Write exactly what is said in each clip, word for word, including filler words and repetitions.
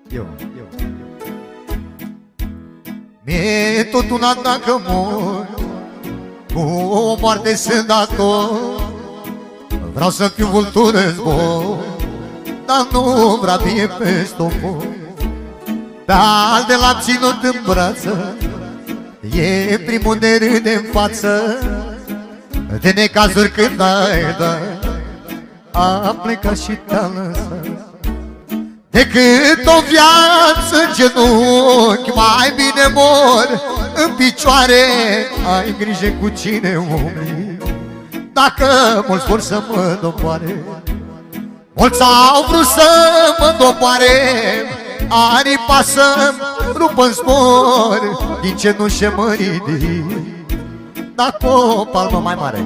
Eu, eu, Mi-e tot una dacă mor, cu o moarte sunt dator. Vreau să fiu vultur în zbor, dar nu vrea vie pe stopor. Dar de l-am ținut în brață, e primul de râde în față. De necazuri când ai dat, a plecat și te-a lăsat. Decât o viață în genunchi, mai bine mor în picioare. Ai grijă cu cine umbli, dacă mulți vor să mă doboare. Mulți au vrut să mă doboare, aripa să-mi rupă-n zbor. Din cenușe mă ridic, dacă o palmă mai mare.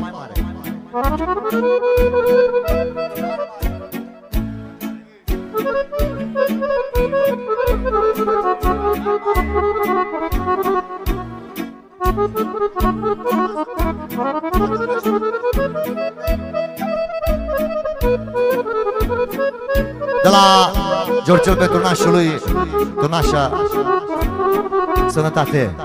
De la Georgiel pe turnașului, turnașa, sănătate.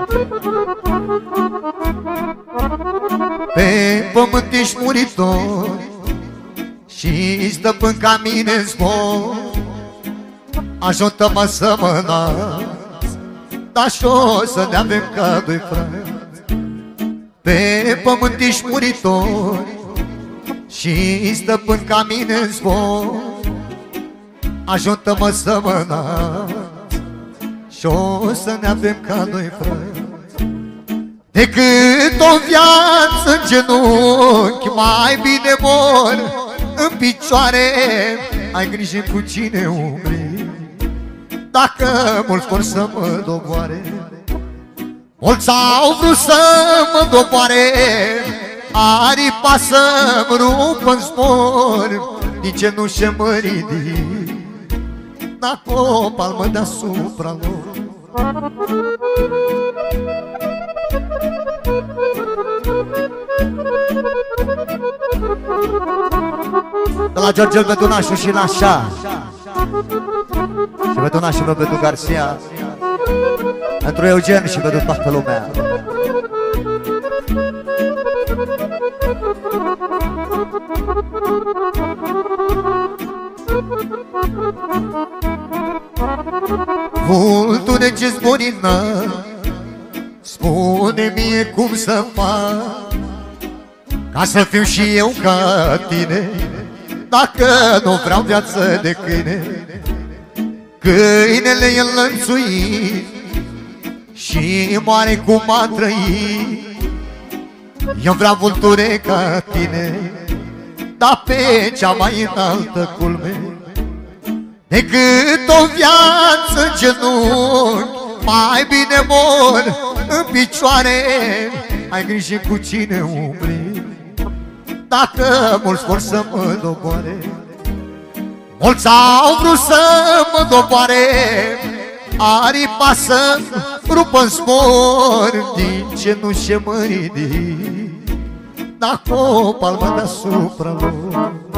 Pe pământ ești muritor și stăpân ca mine în zbor. Ajută-mă să mă nasc, dar și-o să ne avem ca doi frați. Pe pământ ești muritor și stăpân ca mine în zbor. Ajută-mă să mă nasc și-o să ne avem ca doi frați. Decât o viață în genunchi, mai bine mor în picioare. Ai grijă cu cine umbli, dacă mulți vor să mă doboare. Mulți au vrut să mă doboare, aripa să-mi rupă-n zbor. Din cenușe mă ridic, dacă o palmă deasupra lor. De la Georgiel Betunașu și Nașa și Betunașul meu Bedu Garcia, pentru Eugen și pentru toată lumea. Vulture ce zbori înalt, spune mie cum să fac ca să fiu și eu ca tine, dacă nu vreau viață de câine. Câinele e înlănțuit și moare cum a trăit. Eu vreau vulture ca tine, dar pe cea mai înaltă culme. Decât o viață în genunchi, mai bine mor în picioare. Ai grijă cu cine umbli, dacă mulți vor să mă doboare. Mulți au vrut să mă doboare, aripa să-mi rupă-n zbor. Din cenușe mă ridic, dacă o palmă deasupra lor.